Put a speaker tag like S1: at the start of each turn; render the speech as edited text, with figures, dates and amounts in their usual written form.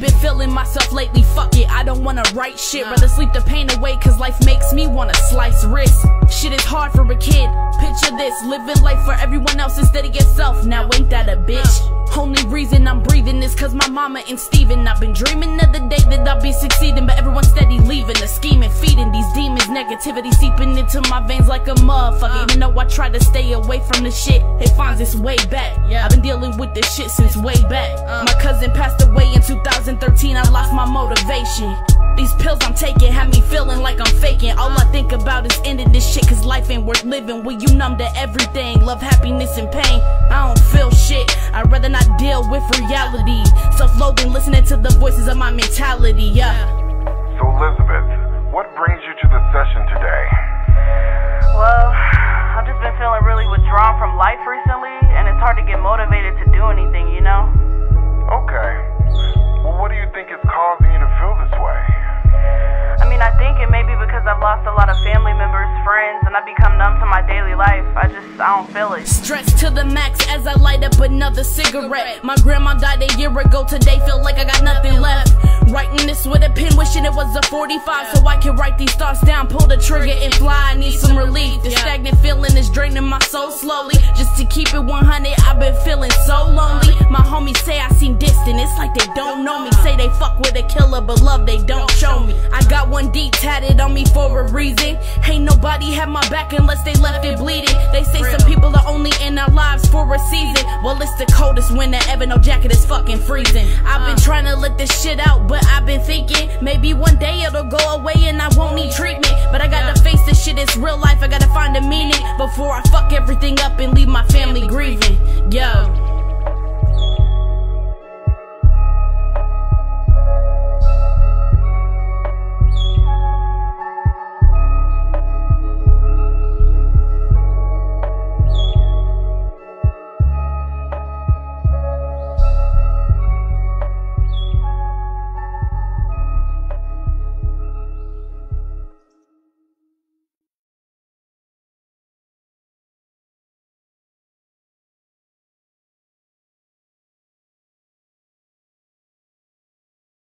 S1: been feeling myself lately, fuck it, I don't wanna write shit. Rather sleep the pain away, cause life makes me wanna slice wrists. Shit is hard for a kid, picture this, living life for everyone else instead of yourself. Now ain't that a bitch? Only reason I'm breathing is cause my mama and Steven. I've been dreaming of the day that I'll be succeeding, but everyone's steady leaving. The scheming, feeding these demons, negativity seeping into my veins like a motherfucker. Even though I try to stay away from the shit, it finds its way back. I've been dealing with this shit since way back. My cousin passed away in 2013, I lost my motivation. These pills I'm taking have me feeling like I'm faking. All I think about is ending this shit, cause life ain't worth living. When you numb to everything, love, happiness, and pain, I don't feel shit. I'd rather not deal with reality. Self-loathing, listening to the voices of my mentality,
S2: So Elizabeth, what brings you to the session today?
S3: Well, I've just been feeling really withdrawn from life recently, and it's hard to get motivated to do anything, you know?
S2: Okay. Well, what do you think is causing you to feel this way?
S3: I mean, I think it may be because I've lost a lot of family members, friends, and I've become numb to my daily life. I don't feel it.
S1: Stress to the max as I light up another cigarette. My grandma died a year ago, today feel like I got nothing left. Writing this with a pen, wishing it was a 45 so I can write these thoughts down, pull the trigger and fly. I need some relief. The stagnant feeling is draining my soul slowly. Just to keep it 100, I've been feeling so lonely. My homies say I seem distant, it's like they don't know me. Say they fuck with a killer, but love they don't show me. I got one deep tatted on me for a reason. Ain't nobody have my back unless they left it bleeding. They say some people are only in our lives for a season. Well, it's the coldest winter ever, no jacket is fucking freezing. I've been trying to let this shit out, but I've been thinking maybe one day it'll go away and I won't need treatment. But I gotta face this shit, it's real life, I gotta find a meaning before I fuck everything up and leave my family grieving. Yo.